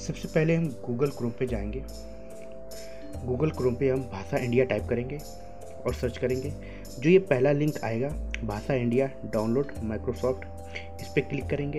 सबसे पहले हम गूगल क्रोम पे जाएंगे। गूगल क्रोम पे हम भाषा इंडिया टाइप करेंगे और सर्च करेंगे। जो ये पहला लिंक आएगा भाषा इंडिया डाउनलोड माइक्रोसॉफ्ट, इस पर क्लिक करेंगे।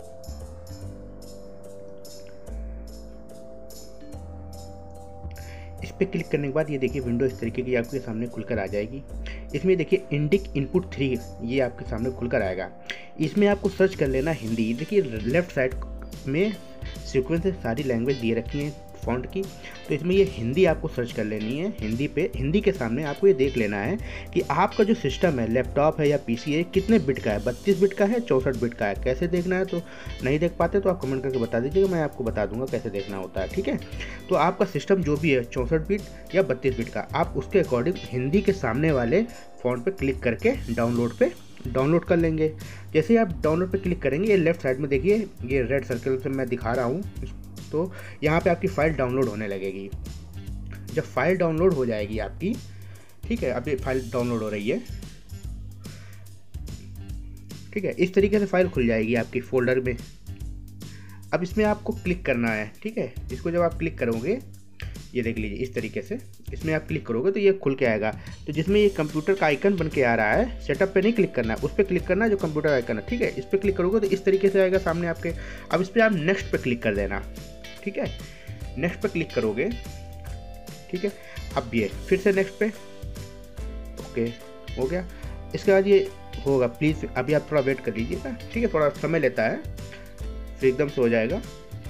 इस पर क्लिक करने के बाद ये देखिए विंडो इस तरीके की आपके सामने खुलकर आ जाएगी। इसमें देखिए इंडिक इनपुट 3 ये आपके सामने खुलकर आएगा। इसमें आपको सर्च कर लेना हिंदी। देखिए लेफ्ट साइड में सीक्वेंस से सारी लैंग्वेज दिए रखी हैं फ़ॉन्ट की, तो इसमें ये हिंदी आपको सर्च कर लेनी है। हिंदी के सामने आपको ये देख लेना है कि आपका जो सिस्टम है, लैपटॉप है या पीसी है, कितने बिट का है, 32 बिट का है, 64 बिट का है। कैसे देखना है, तो नहीं देख पाते तो आप कमेंट करके बता दीजिएगा, मैं आपको बता दूंगा कैसे देखना होता है। ठीक है, तो आपका सिस्टम जो भी है 64 बिट या 32 बिट का, आप उसके अकॉर्डिंग हिंदी के सामने वाले फ़ॉन्ट पर क्लिक करके डाउनलोड कर लेंगे। जैसे ही आप डाउनलोड पे क्लिक करेंगे, ये लेफ्ट साइड में देखिए ये रेड सर्कल से मैं दिखा रहा हूँ, तो यहाँ पे आपकी फ़ाइल डाउनलोड होने लगेगी। जब फाइल डाउनलोड हो जाएगी आपकी, ठीक है, अब ये फाइल डाउनलोड हो रही है, ठीक है, इस तरीके से फाइल खुल जाएगी आपकी फोल्डर में। अब इसमें आपको क्लिक करना है, ठीक है। इसको जब आप क्लिक करोगे, ये देख लीजिए इस तरीके से इसमें आप क्लिक करोगे तो ये खुल के आएगा। तो जिसमें ये कंप्यूटर का आइकन बन के आ रहा है, सेटअप पे नहीं क्लिक करना है, उस पर क्लिक करना है जो कंप्यूटर आइकन है, ठीक है। इस पर क्लिक करोगे तो इस तरीके से आएगा सामने आपके। अब इस पर आप नेक्स्ट पे क्लिक कर देना, ठीक है। नेक्स्ट पे क्लिक करोगे, ठीक है। अब ये फिर से नेक्स्ट पे, ओके हो गया। इसके बाद ये होगा, प्लीज़ अभी आप थोड़ा वेट कर लीजिएगा, ठीक है, थोड़ा समय लेता है, फिर एकदम से हो जाएगा।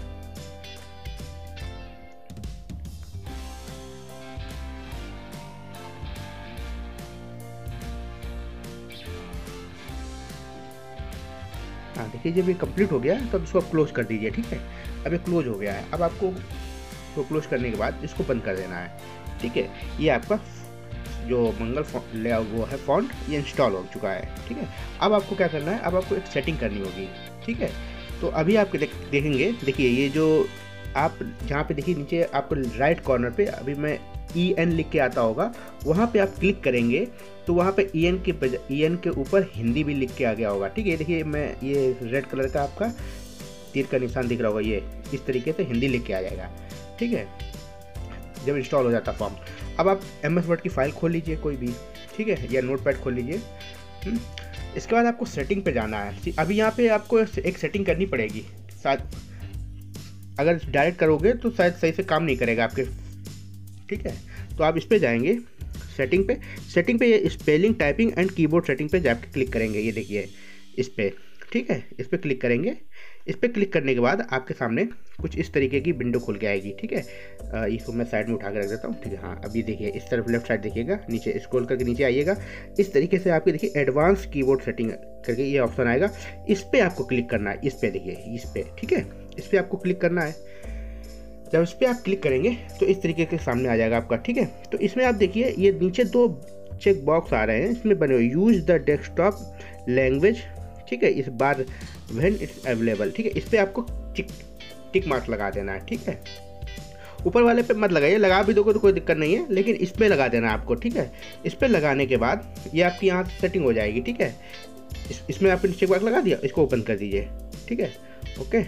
हाँ देखिए जब ये कंप्लीट हो गया तो अब इसको आप क्लोज कर दीजिए, ठीक है। अब ये क्लोज हो गया है। अब आपको तो क्लोज करने के बाद इसको बंद कर देना है, ठीक है। ये आपका जो मंगल वो है फॉन्ट, ये इंस्टॉल हो चुका है, ठीक है। अब आपको क्या करना है, अब आपको एक सेटिंग करनी होगी, ठीक है। तो अभी आप देखेंगे, देखिए ये जो आप जहाँ पे देखिए नीचे आपको राइट कॉर्नर पे अभी मैं EN लिख के आता होगा, वहाँ पे आप क्लिक करेंगे तो वहाँ पे EN के ऊपर हिंदी भी लिख के आ गया होगा, ठीक है। देखिए मैं ये रेड कलर का आपका तीर का निशान दिख रहा होगा, ये इस तरीके से हिंदी लिख के आ जाएगा, ठीक है, जब इंस्टॉल हो जाता फॉर्म। अब आप MS वर्ड की फाइल खोल लीजिए कोई भी, ठीक है, या नोटपैड खोल लीजिए। इसके बाद आपको सेटिंग पे जाना है। अभी यहाँ पे आपको एक सेटिंग करनी पड़ेगी, शायद अगर डायरेक्ट करोगे तो शायद सही से काम नहीं करेगा आपके, ठीक है। तो आप इस पे जाएंगे सेटिंग पे ये spelling typing and keyboard setting पे जाके क्लिक करेंगे, ये देखिए इस पे, ठीक है, इस पे क्लिक करेंगे। इस पे क्लिक करने के बाद आपके सामने कुछ इस तरीके की विंडो खुल के आएगी, ठीक है। इसको मैं साइड में उठा के रख देता हूँ, ठीक है। हाँ अभी देखिए इस तरफ लेफ्ट साइड देखिएगा, नीचे स्क्रॉल करके नीचे आइएगा, इस तरीके से आपके देखिए एडवांस कीबोर्ड सेटिंग करके ये ऑप्शन आएगा। इस पर आपको क्लिक करना है, इस पर देखिए, इस पर, ठीक है, इस पर आपको क्लिक करना है। जब इस पर आप क्लिक करेंगे तो इस तरीके के सामने आ जाएगा आपका, ठीक है। तो इसमें आप देखिए ये नीचे 2 चेक बॉक्स आ रहे हैं, इसमें बने हुए यूज द डेस्कटॉप लैंग्वेज, ठीक है, इस बार व्हेन इट्स अवेलेबल, ठीक है। इस पर आपको टिक मार्क लगा देना है, ठीक है। ऊपर वाले पे मत लगाइए, लगा भी दोगे तो कोई दिक्कत नहीं है, लेकिन इस पर लगा देना आपको, ठीक है। इस पर लगाने के बाद ये आपकी यहाँ सेटिंग हो जाएगी, ठीक है। इसमें आपने टिक मार्क लगा दिया, इसको ओपन कर दीजिए, ठीक है, ओके।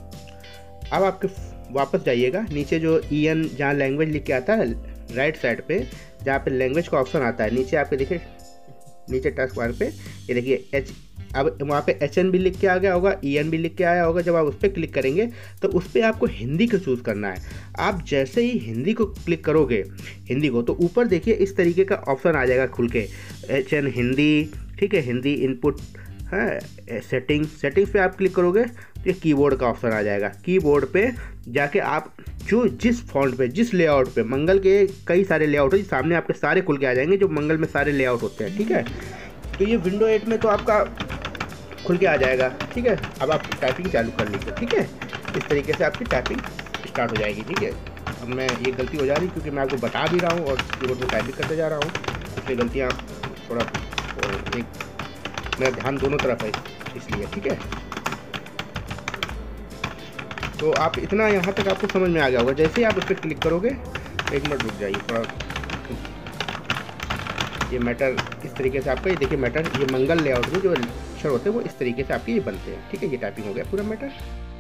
अब आपके वापस जाइएगा, नीचे जो EN जहाँ लैंग्वेज लिख के आता है राइट साइड पे, जहाँ पे लैंग्वेज का ऑप्शन आता है, नीचे आपके देखिए नीचे टास्क बार पे ये देखिए अब वहाँ पे HN भी लिख के आ गया होगा, EN भी लिख के आया होगा। जब आप उस पर क्लिक करेंगे तो उस पर आपको हिंदी को चूज़ करना है। आप जैसे ही हिंदी को क्लिक करोगे, हिंदी को, तो ऊपर देखिए इस तरीके का ऑप्शन आ जाएगा खुल के, HN हिंदी, ठीक है, हिंदी इनपुट है, सेटिंग्स पे आप क्लिक करोगे तो ये कीबोर्ड का ऑप्शन आ जाएगा। कीबोर्ड पे जाके आप जो जिस फॉन्ट पे, जिस लेआउट पे, मंगल के कई सारे लेआउट है, सामने आपके सारे खुल के आ जाएंगे जो मंगल में सारे लेआउट होते हैं, ठीक है। तो ये विंडो 8 में तो आपका खुल के आ जाएगा, ठीक है। अब आप टाइपिंग चालू कर लीजिए, ठीक है। इस तरीके से आपकी टाइपिंग स्टार्ट हो जाएगी, ठीक है। अब मैं ये गलती हो जा रही क्योंकि मैं आपको बता भी रहा हूँ और कीबोर्ड में टाइपिंग करते जा रहा हूँ, इसलिए गलतियाँ थोड़ा एक मेरा ध्यान दोनों तरफ है इसलिए, ठीक है। तो आप इतना यहाँ तक आपको समझ में आ गया होगा। जैसे ही आप उस पर क्लिक करोगे, एक मिनट रुक जाइए थोड़ा, ये मैटर इस तरीके से आपका, ये देखिए मैटर, ये मंगल लेआउट में जो अक्षर होते हैं वो इस तरीके से आपके ये बनते हैं, ठीक है। ये टाइपिंग हो गया पूरा मैटर।